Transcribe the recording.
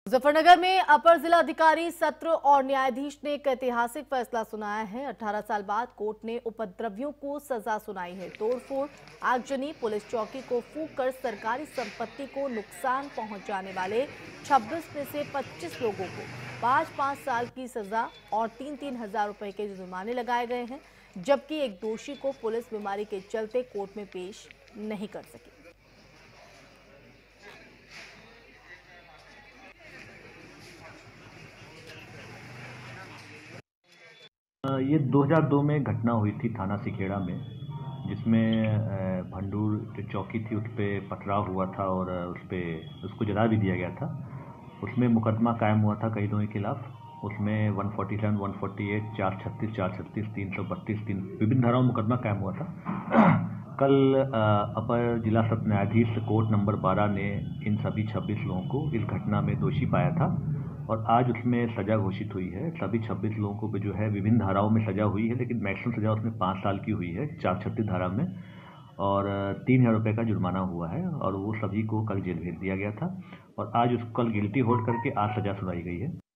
मुजफ्फरनगर में अपर जिला अधिकारी सत्र और न्यायाधीश ने एक ऐतिहासिक फैसला सुनाया है। 18 साल बाद कोर्ट ने उपद्रवियों को सजा सुनाई है। तोड़फोड़, आगजनी, पुलिस चौकी को फूंक कर सरकारी संपत्ति को नुकसान पहुंचाने वाले 26 में से 25 लोगों को 5-5 साल की सजा और 3-3 हजार रुपए के जुर्माने लगाए गए हैं, जबकि एक दोषी को पुलिस बीमारी के चलते कोर्ट में पेश नहीं कर सकी। ये 2002 में घटना हुई थी थाना सिखेड़ा में, जिसमें भंडूर जो चौकी थी उस पर पथराव हुआ था और उसको जला भी दिया गया था। उसमें मुकदमा कायम हुआ था कई दोनों के खिलाफ। उसमें 147, 148, 436, 436, 332, 3 विभिन्न धाराओं में मुकदमा कायम हुआ था। कल अपर जिला सत्र न्यायाधीश कोर्ट नंबर 12 ने इन सभी 26 लोगों को इस घटना में दोषी पाया था और आज उसमें सजा घोषित हुई है। सभी 26 लोगों को जो है विभिन्न धाराओं में सजा हुई है, लेकिन मैक्सिमम सजा उसमें 5 साल की हुई है 436 धारा में, और 3,000 रुपये का जुर्माना हुआ है और वो सभी को कल जेल भेज दिया गया था और आज उसको कल गिल्टी होल्ड करके आज सजा सुनाई गई है।